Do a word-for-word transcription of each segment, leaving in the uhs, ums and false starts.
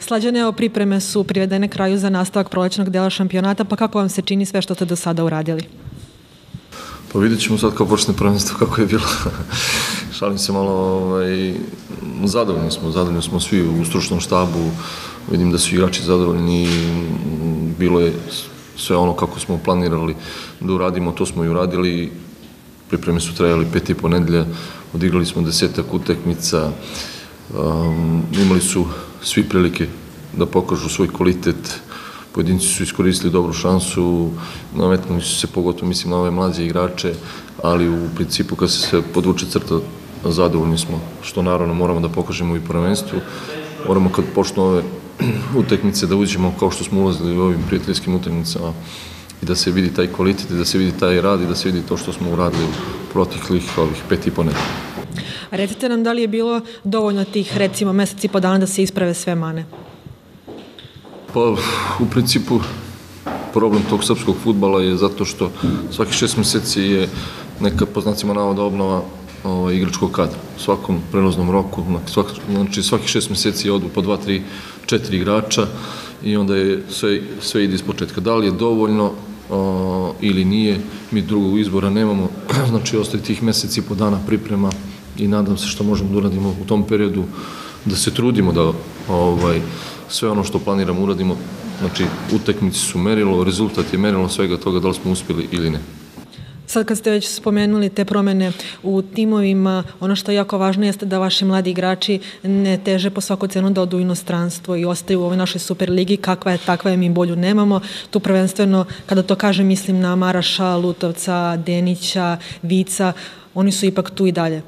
Slađane, evo, pripreme su privedene kraju za nastavak prolećnog dela šampionata, pa kako vam se čini sve što ste do sada uradili? Pa vidjet ćemo sad kao počne prvenstvo kako je bilo. Šalim se malo, ovaj, zadovoljni smo, zadovoljni smo svi u stručnom štabu, vidim da su igrači zadovoljni, bilo je sve ono kako smo planirali da uradimo, to smo i uradili, pripreme su trajali pet i po nedelja, odigrali smo desetak utakmica, um, imali su svi prilike da pokažu svoj kvalitet, pojedinci su iskoristili dobru šansu, nametnuli su se pogotovo, mislim, na ove mlađe igrače, ali u principu kad se sve podvuče crta, zadovoljni smo, što naravno moramo da pokažemo i prvenstvu. Moramo kad počnu ove utakmice da uđemo kao što smo ulazili u ovim prijateljskim utakmicama i da se vidi taj kvalitet, i da se vidi taj rad i da se vidi to što smo uradili u proteklih ovih pet i po nedelja. Recite nam, da li je bilo dovoljno tih, recimo, meseci i po dana da se isprave sve mane? Pa, u principu, problem tog srpskog fudbala je zato što svaki šest meseci je neka, po znacima navoda, obnova ovaj, igračkog kadra. U svakom prelaznom roku, znači svaki šest meseci odu po dva, tri, četiri igrača i onda je sve, sve ide iz početka. Da li je dovoljno o, ili nije, mi drugog izbora nemamo, znači ostaje tih meseci i po dana priprema i nadam se što možemo da uradimo u tom periodu, da se trudimo da ovaj, sve ono što planiramo uradimo, znači utakmice su merilo, rezultat je merilo svega toga da li smo uspjeli ili ne. Sad kad ste već spomenuli te promene u timovima, ono što je jako važno jeste da vaši mladi igrači ne teže po svaku cenu da odu u inostranstvo i ostaju u ovoj našoj Superligi, kakva je, takva je, mi bolju nemamo. Tu prvenstveno, kada to kažem, mislim na Maraša, Lutovca, Denića, Vica, oni su ipak tu i dalje.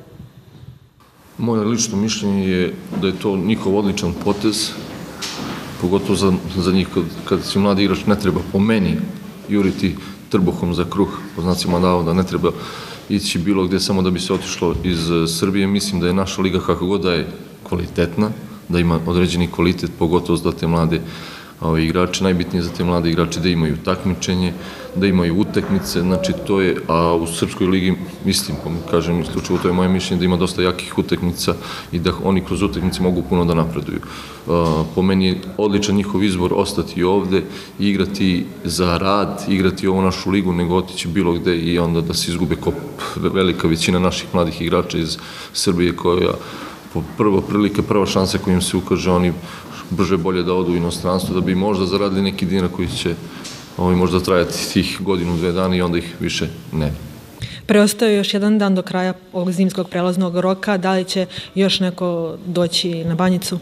Moje lično mišljenje je da je to njihov odličan potez, pogotovo za, za njih kad, kad si mladi igrač, ne treba po meni juriti trbuhom za kruh, po znacima navoda, ne treba ići bilo gdje samo da bi se otišlo iz Srbije. Mislim da je naša liga kako god da je kvalitetna, da ima određeni kvalitet, pogotovo za te mlade ove, igrače. Najbitnije za te mlade igrače da imaju takmičenje, da imaju utakmice, znači to je, a u Srpskoj ligi, mislim, kažem, isključivo to je moje mišljenje, da ima dosta jakih utakmica i da oni kroz utakmice mogu puno da napreduju. Po meni je odličan njihov izbor ostati ovde, igrati za rad, igrati ovu našu ligu, nego otići bilo gde i onda da se izgube kao velika većina naših mladih igrača iz Srbije koja po prva prilike, prva šansa koja im se ukaže, oni brže bolje da odu u inostranstvo, da bi možda zaradili neki dinar koji će ovaj, možda trajati tih godinu, dve dana i onda ih više ne. Preostaje još jedan dan do kraja ovog zimskog prelaznog roka. Da li će još neko doći na Banjicu?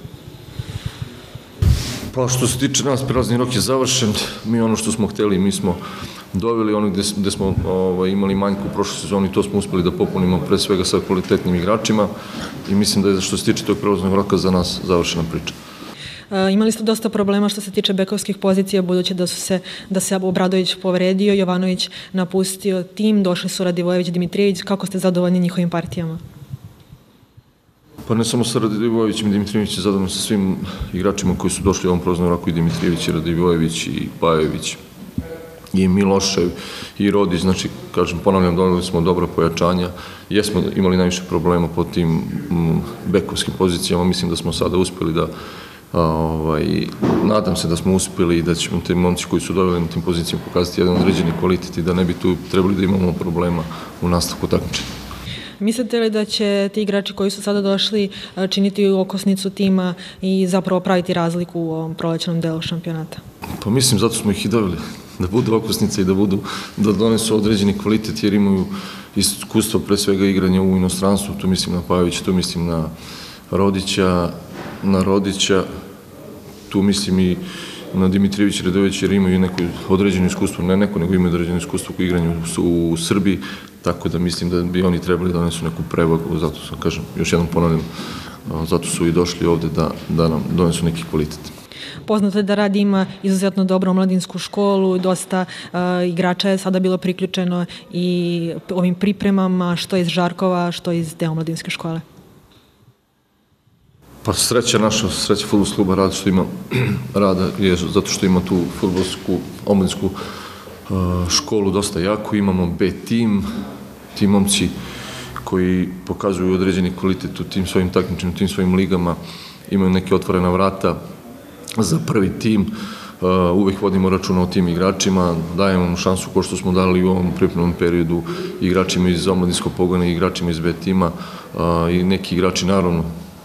Pa što se tiče nas, prelazni rok je završen. Mi ono što smo hteli, mi smo doveli ono gde, gde smo ovaj, imali manjku u prošloj sezoni, to smo uspeli da popunimo pre svega sa kvalitetnim igračima i mislim da je što se tiče tog prelaznog roka za nas završena priča. Imali ste dosta problema što se tiče bekovskih pozicija, budući da su se, da se Obradović povredio, Jovanović napustio tim, došli su Radivojević, Dimitrijević. Kako ste zadovoljni njihovim partijama? Pa ne samo sa Radivojevićem i Dimitrijević, je zadovoljni sa svim igračima koji su došli u ovom prelaznom roku, i Dimitrijević, i Radivojević, i Pajević, i Milošev, i Rodić. Znači, kažem, ponavljam, doneli smo dobra pojačanja. Jesmo imali najviše problema po tim bekovskim pozicijama, mislim da smo sada uspjeli da Ovaj, nadam se da smo uspjeli i da ćemo te momci koji su doveli na tim pozicijama pokazati jedan određeni kvalitet i da ne bi tu trebali da imamo problema u nastavku takmičenja. Mislite li da će ti igrači koji su sada došli činiti okosnicu tima i zapravo praviti razliku u ovom prolećnom delu šampionata? Pa mislim, zato smo ih i doveli, da budu okosnice i da budu, da donesu određeni kvalitet jer imaju iskustvo pre svega igranja u inostranstvu, tu mislim na Pajevića, tu mislim na Rodića, na Rodića, tu mislim i na Dimitrijević i Radojević jer imaju neko određeno iskustvo, ne neko, nego imaju određeno iskustvo u igranju u, u Srbiji, tako da mislim da bi oni trebali da donesu neku prevagu, zato sam, kažem, još jednom ponavljam, zato su i došli ovde da, da nam donesu neki kvalitet. Poznato je da Rad ima izuzetno dobru omladinsku školu, dosta uh, igrača je sada bilo priključeno i ovim pripremama, što iz Žarkova, što iz te omladinske škole. Pa sreća naša, sreća fudbalskog kluba Rad što ima Rada je zato što ima tu fudbalsku omladinsku uh, školu dosta jako, imamo B tim, ti momci koji pokazuju određeni kvalitet u tim svojim takmičenjima, u tim svojim ligama, imaju neke otvorena vrata, za prvi tim. Uvijek vodimo računa o tim igračima, dajemo im šansu ko što smo dali u ovom pripremnom periodu igračima iz omladinskog pogona i igračima iz B tima i neki igrači naravno,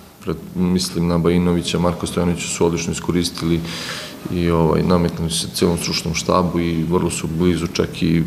mislim na Bajinovića, Marko Stojanovića su odlično iskoristili i ovaj, nametnuli se celom stručnom štabu i vrlo su blizu čak i,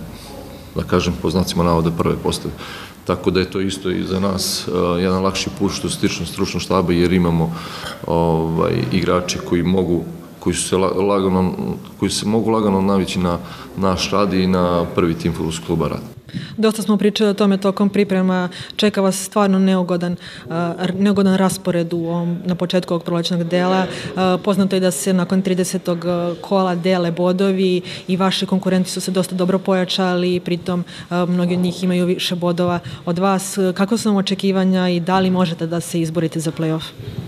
da kažem, po znacima navoda prve postave. Tako da je to isto i za nas uh, jedan lakši put što se tiče stručnog štaba jer imamo ovaj, igrače koji mogu koji su se lagano, koji se mogu lagano navići na naš rad i na prvi tim fudbalskog kluba Rad. Dosta smo pričali o tome tokom priprema. Čeka vas stvarno neugodan, uh, neugodan raspored u ovom, na početku ovog prolećnog dela. Uh, poznato je da se nakon tridesetog kola dele bodovi i vaši konkurenti su se dosta dobro pojačali, pritom uh, mnogi od njih imaju više bodova od vas. Kako su vam očekivanja i da li možete da se izborite za play-off?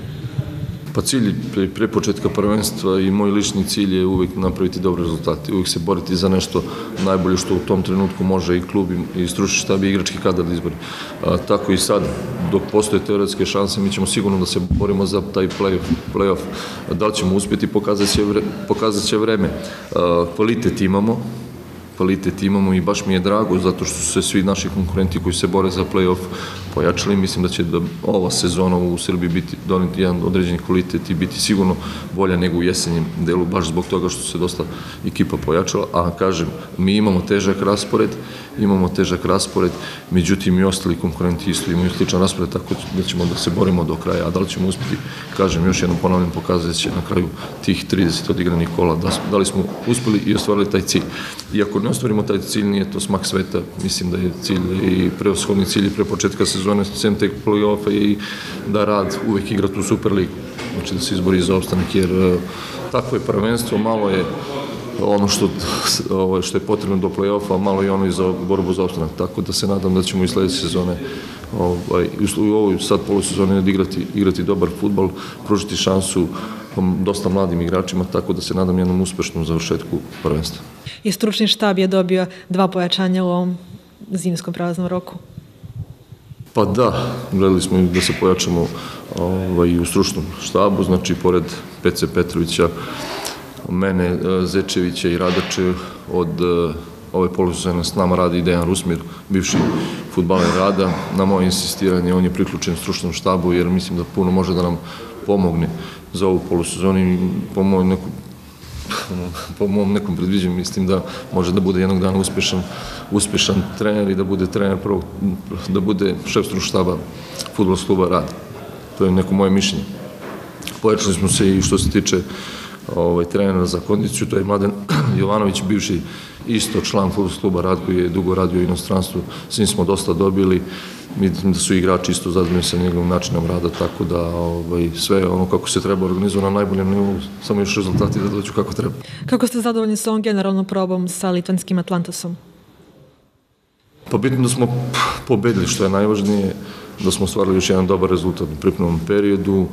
Pa cilj pre, pre početka prvenstva i moj lični cilj je uvijek napraviti dobre rezultate, uvijek se boriti za nešto najbolje što u tom trenutku može i klub i stručni štab i igrački kadar da izbori. A, tako i sad, dok postoje teoretske šanse, mi ćemo sigurno da se borimo za taj play-off. Play da li ćemo uspjeti, pokazat će, vre, pokazat će vreme. A, kvalitet imamo, kvalitet imamo i baš mi je drago zato što su se svi naši konkurenti koji se bore za play-off pojačali. Mislim da će da ova sezona u Srbiji biti doneti jedan određeni kvalitet i biti sigurno bolja nego u jesenjem delu, baš zbog toga što se dosta ekipa pojačala. A kažem, mi imamo težak raspored, imamo težak raspored, međutim i ostali konkurenti isto imaju sličan raspored, tako da ćemo da se borimo do kraja. A da li ćemo uspjeti, kažem, još jednom ponavljam, pokazat će na kraju tih trideset odigranih kola da, da li smo uspjeli i ostvarili taj cilj. Iako ne ostvarimo taj cilj, nije to smak sveta, mislim da je cilj i preoshodni cilj pre početka sezone, sem tek play-offa i da Rad uvek igra tu Superligu, znači da se izbori za opstanak, jer takvo je prvenstvo, malo je ono što, što je potrebno do play-offa, malo je ono i za borbu za opstanak, tako da se nadam da ćemo i sledeće sezone ovaj, u ovoj sad polusezoni igrati, igrati dobar fudbal, pružiti šansu dosta mladim igračima, tako da se nadam jednom uspešnom završetku prvenstva. I stručni štab je dobio dva pojačanja u ovom zimskom prelaznom roku. Pa da, gledali smo da se pojačamo ovaj, u stručnom štabu, znači pored Pece Petrovića, mene, Zečevića i Radače, od ove polusezone s nama radi i Dejan Rusmir, bivši fudbaler Rada. Na moje insistiranje on je priključen stručnom štabu jer mislim da puno može da nam pomogne za ovu polusezonu i po mojom nekom po mom nekom predviđenju mislim da može da bude jednog dana uspešan, uspešan trener i da bude trener prvog, da bude šef stručnog štaba fudbalskog kluba Rad. To je neko moje mišljenje. Pojačali smo se i što se tiče ovaj, trenera za kondiciju, to je Mladen Jovanović, bivši isto član fudbalskog kluba Rad koji je dugo radio u inostranstvu, s njim smo dosta dobili. Mislim da su igrači isto zadovoljni sa njegovim načinom rada, tako da ovaj, sve ono kako se treba organizovati na najboljem nivou, samo još rezultati da dođu kako treba. Kako ste zadovoljni sa ovom generalnom probom sa litvanskim Atlantasom? Pa bitno da smo pobedili, što je najvažnije, da smo ostvarili još jedan dobar rezultat u pripremnom periodu.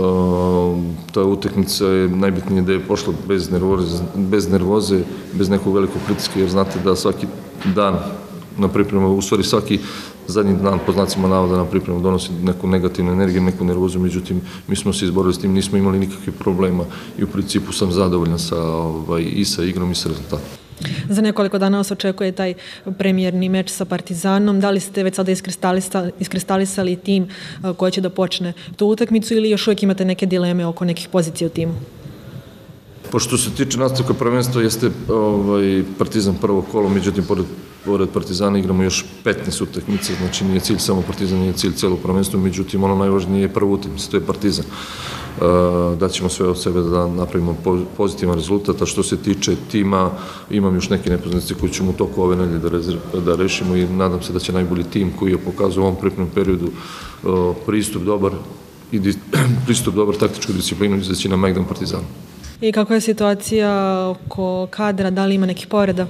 Ta utakmica je najbitnije da je pošla bez nervoze, bez nervoze, bez nekog velikog pritiska, jer znate da svaki dan na pripremu, u stvari svaki zadnji dan po znacima navoda na pripremu donosi neku negativnu energiju, neku nervozu, međutim mi smo se izborili s tim, nismo imali nikakvih problema i u principu sam zadovoljan sa, ovaj, i sa igrom i sa rezultatom. Za nekoliko dana vas očekuje taj premijerni meč sa Partizanom. Da li ste već sada iskristalisali, iskristalisali tim koji će da počne tu utakmicu ili još uvijek imate neke dileme oko nekih pozicija u timu? Pošto se tiče nastavka prvenstva, jeste ovaj, Partizan prvo kolo, međutim, pored, pored Partizana igramo još petnaest utakmica, znači nije cilj samo Partizan, nije cilj celo prvenstvo, međutim, ono najvažnije je prva utakmica, to je Partizan. Uh, daćemo sve od sebe da napravimo pozitivan rezultat, a što se tiče tima, imam još neke nepoznanice koje ćemo u toku ove nedelje da, da rešimo i nadam se da će najbolji tim koji je pokazao u ovom pripremnom periodu uh, pristup dobar i di, pristup dobar taktičku disciplinu izaći na Megdan Partizanu. I kakva je situacija oko kadra, da li ima nekih povreda?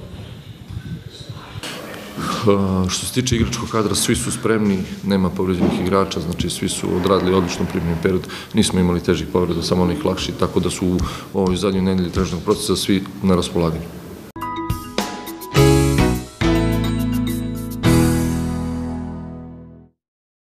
Uh, što se tiče igračkog kadra, svi su spremni, nema povređenih igrača, znači svi su odradili odlično pripremni period, nismo imali težih povreda, samo onih lakših, tako da su u ovoj zadnjoj nedelji trenažnog procesa svi na raspolaganju.